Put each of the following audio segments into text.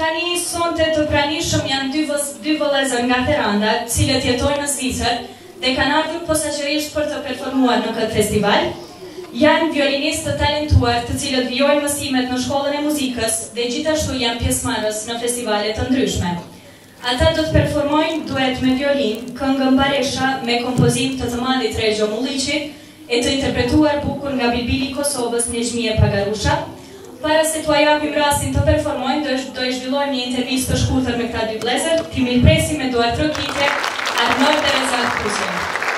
Tani sonte të pranishëm janë dy vëllezër nga Teranda, cilët jetojnë në Zvicër dhe kanë ardhur posaçërisht për të performuar në këtë festival. Janë violinistë të talentuar, të cilët vijojnë mësimet në shkollën e muzikës dhe gjithashtu janë pjesëmarrës në festivale të ndryshme. Ata do të performojnë duet me violin, këngën Baresha me kompozim të madhit Regjo Mulliqi e të interpretuar bukur nga Bilbili i Kosovës Nexhmie Pagarusha. Para se t'ua japim rastin të performojnë, do i zhvillojmë një intervistë të shkurtër me këta dy vëllezër, ti mirëpresim me duar trokitje Arnor dhe Rezat Kusje.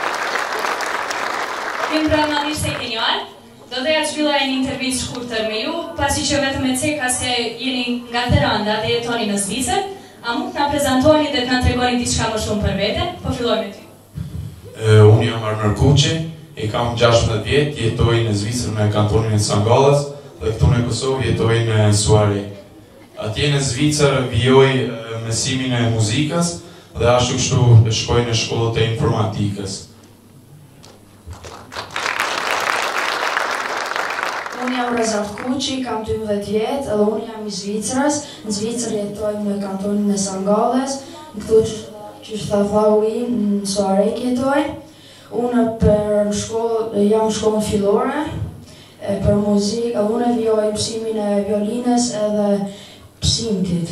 Kim brahmanisht se i keni ardhur, do dhe ja zhvilloj një intervistë shkurtër me ju, pasi që vetëm e ceka se jeni nga Teranda dhe jetoni në Zvicër, a mund të na prezantoni dhe të na tregoni diçka më shumë për vete? Po filloj me ty. Unë jam Arnor Kuqi, e kam 16 vjet, jetoj në Zvicër në kantonin e Sangallas. Dhe këtu në Kosovë jetoj në Suari. Atje në Zvicër vijoj mësimin e muzikës dhe ashtu kështu shkoj në shkollët e informatikës. Unë jam Rezat Kuqi, kam 12 vjetë edhe unë jam i Zvicrës. Në Zvicër jetoj në kantonin e Sangalles, këtu që shta thau im në Suari jetoj. Unë jam shkollën fillore, për muzikë, unë vijoj mësimin e violinës edhe psimtit.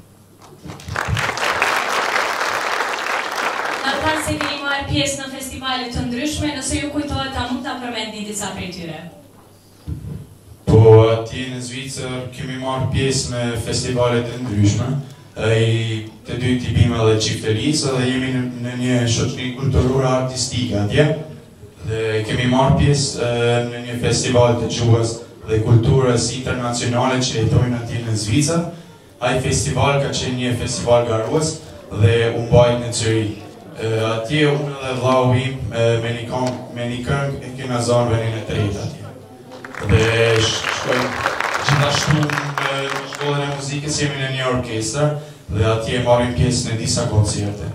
Na thanë se keni marrë pjesë në festivale të ndryshme, nëse ju kujtohet, a mund ta përmendni disa prej tyre? Po, atje në Zvicër kemi marrë pjesë në festivale të ndryshme. Të dy t'i bim edhe çifterisë dhe jemi në një shoqëri kulturore artistike atje. Dhe kemi marrë pjesë në një festival të gjuhës dhe kulturës internacionale që jetojnë atje në Zvicër. Ai festival ka qenë një festival garues dhe u mbajt në Zürich. Atje unë dhe vllau im me një këngë e kena zanë venin e tretë atje. Dhe shkojmë gjithashtu në shkollën e muzikës jemi në një orkestër dhe atje marrim pjesë në disa koncerte.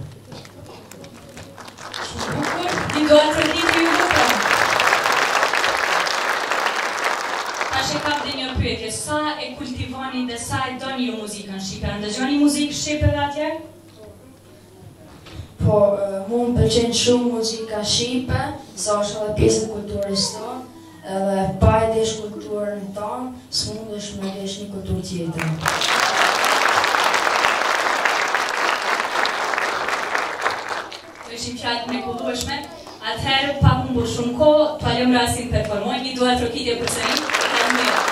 Sa e kultivoni dhe sa e doni ju muzikën shqipe? Ndëgjoni muzikë shqipe dhe atje? Po, mu më pëlqen shumë muzika shqipe, sa është edhe pjesë e kulturës tonë, edhe pa e desh kulturën tonë, s'mundesh me desh një kulturë tjetër. Të ishim fjalë mrekullueshme, atëherë pa humbur shumë kohë, t'ua lëm rastin performojmë një duar trokitje përsëri. Faleminderit.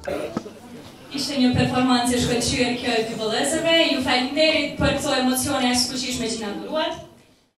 Ishte një performancë e shkëlqyer kjo e dy vëllezërve. Ju falenderit për këto emocione e shkëlqyeshme që na dhuruat.